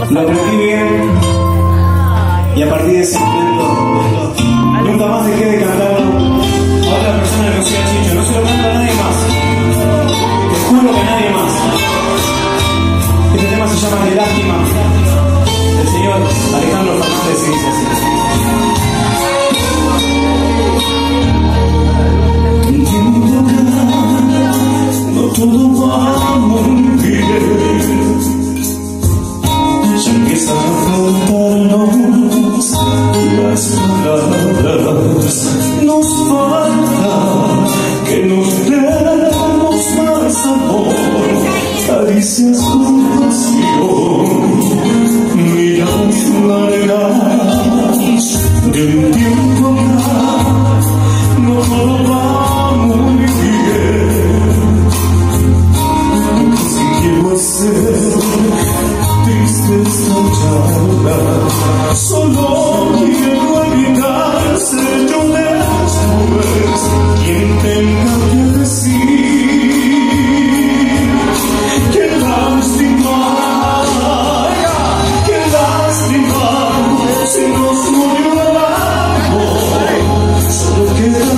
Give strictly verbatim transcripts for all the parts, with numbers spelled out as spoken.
Lo aprendí bien y a partir de ese momento nunca más dejé de cantarlo a otra persona que no sea Chicho. No se lo canto a nadie más. Te juro que a nadie más. Este tema se llama De Lástima, del señor Alejandro Fernández, y dice así. No todo va muy bien, ya empiezan a faltarnos las palabras, nos falta que nos demos más amor, caricias con pasión, miradas largas de un tiempo atrás. No todo va muy bien, si quiero hacer triste esta charla, solo quiero evitar ser yo después quien tenga que decir que lástima, que lástima, se nos murió el amor, solo queda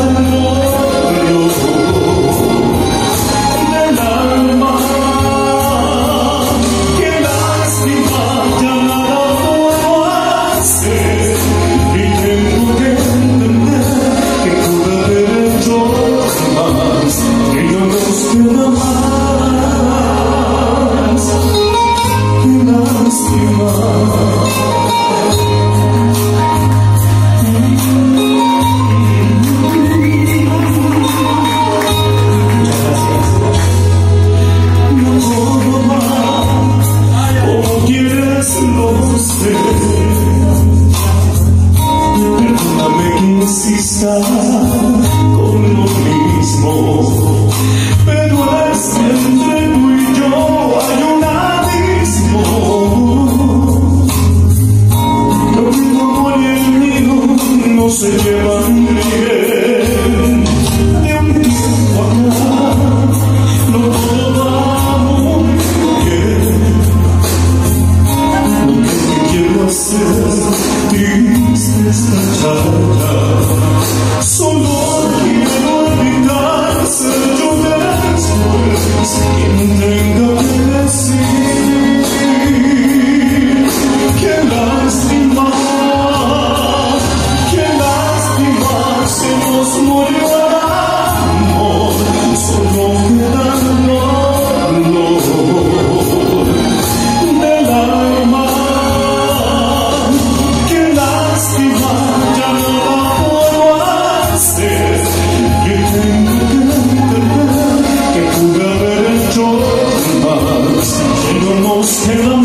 con lo mismo, pero es entre tú y yo hay un abismo. Lo que tu amor y el mío no se llevan bien. De un tiempo acá no todo va muy bien. Lo que te quiero hacer triste esta charla, solo quiero evitar ser yo después quien tenga que decir que lástima, que lástima, se nos murió el amor, solo queda el dolor del alma. Que lástima, ya no la puedo hacer, que tengo que entender que pude haber hecho más, que no nos queda